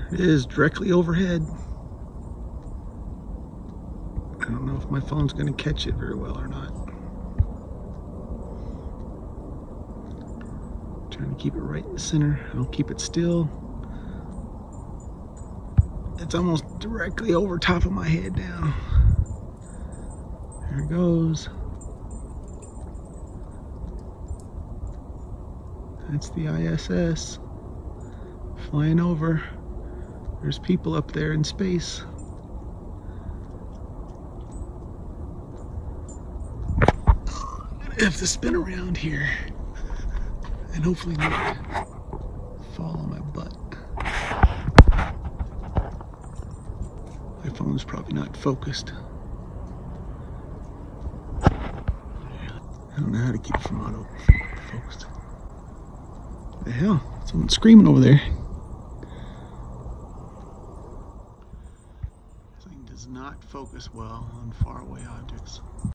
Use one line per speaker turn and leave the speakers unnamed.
it is directly overhead. I don't know if my phone's going to catch it very well or not. Trying to keep it right in the center. I'll keep it still. It's almost directly over top of my head now. There it goes. That's the ISS flying over. There's people up there in space. I'm gonna have to spin around here and hopefully not fall on my butt. My phone's probably not focused. I don't know how to keep it from auto focused. What the hell? Someone's screaming over there. This thing does not focus well on faraway objects.